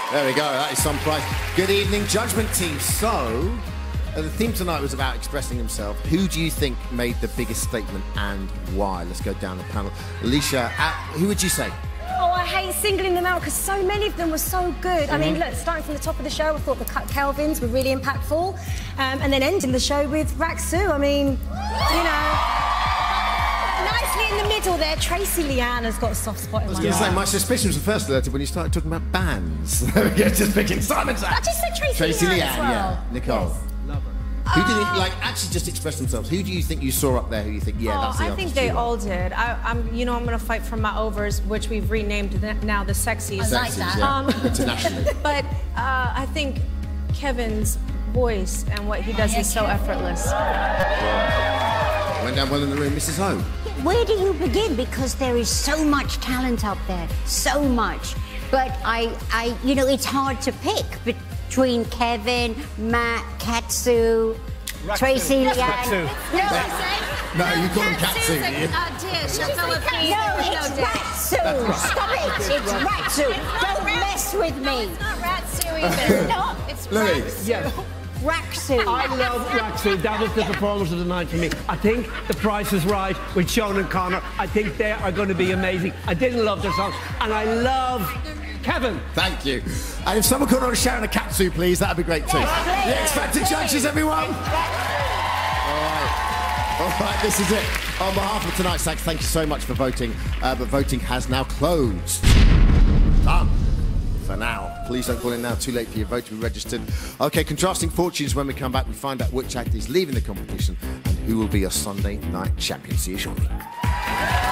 There we go, that is some price. Good evening, Judgment Team. So, the theme tonight was about expressing himself. Who do you think made the biggest statement and why? Let's go down the panel. Alicia, who would you say? Oh, I hate singling them out because so many of them were so good. I mean, look, starting from the top of the show, I thought the Kelvins were really impactful. And then ending the show with Raksu. I mean, you know... Nicely in the middle there, Tracy Liane has got a soft spot in my heart. I was going to say, my suspicion was first alerted when you started talking about bands. Just picking Simon's out. I just said Tracy Liane as well. Yeah. Nicole. Yes. Love her. Who did it, like, actually just express themselves? Who do you think you saw up there who you think, yeah, that's the I artist think they you all did. I'm going to fight for my overs, which we've renamed now the Sexies. I like that. Yeah, internationally. But I think Kevin's voice and what he does is so effortless. Went down well in the room, Mrs. Ho. Where do you begin? Because there is so much talent up there, so much. But you know, it's hard to pick between Kevin, Matt, Katsu, Tracy Liane. No, you call him Katsu, do you? No, it's Ratsu. Stop it. It's Ratsu. Don't mess with me. It's not Ratsu either. No, it's Louis. Ratsu. Yes. Raksu. I love Raksu. That was the performance of the night for me. I think The Price is Right with Sean and Connor. I think they are going to be amazing. I didn't love their song, and I love Kevin. Thank you. And if someone could order Sharon a Katsu, please, that'd be great too. The X Factor judges, everyone. All right, this is it. On behalf of tonight's acts, thank you so much for voting. But voting has now closed. Done. For now. Please don't call in now. Too late for your vote to be registered. Okay, contrasting fortunes. When we come back, we find out which act is leaving the competition and who will be your Sunday night champion. See you shortly.